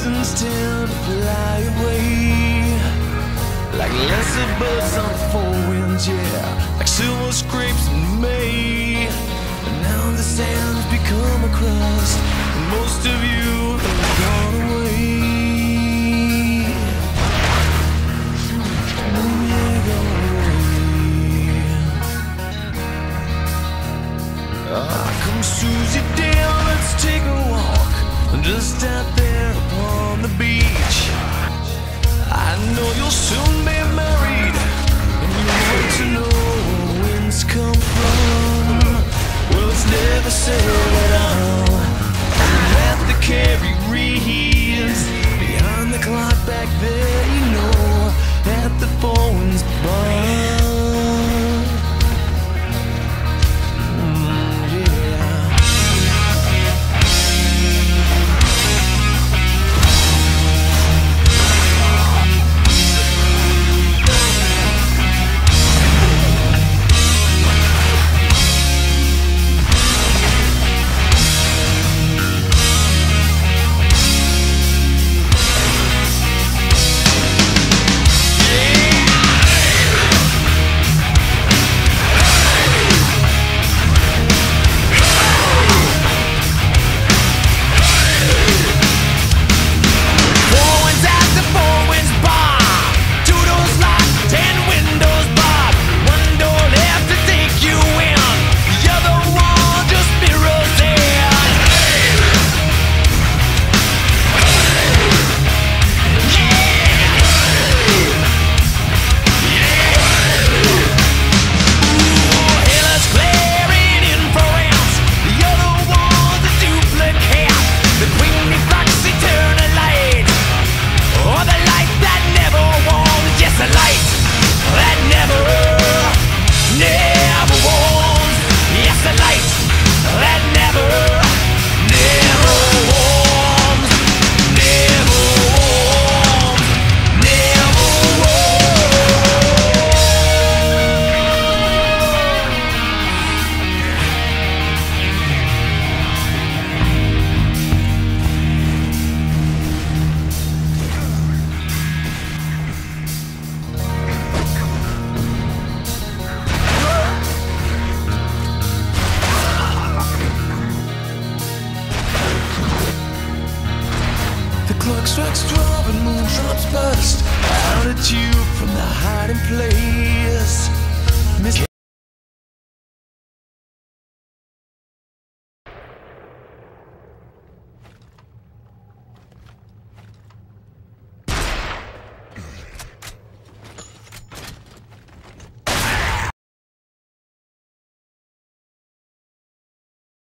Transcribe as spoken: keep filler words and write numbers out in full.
seasons tend to fly away, like lesser birds on the four winds, yeah, like silver scrapes in May. And now the sand's become a crust, and most of you have gone away. Oh yeah, gone away. Ah, come Susie down, let's take a walk just out there upon the beach. I know you'll soon be married, and you want to know where winds come from. Well, it's never said at all. I'm at the Carrie Reeds, behind the clock back there, you know, at the Four Winds Bar. The clock strikes twelve and moon drops burst out at you from the hiding place. Miss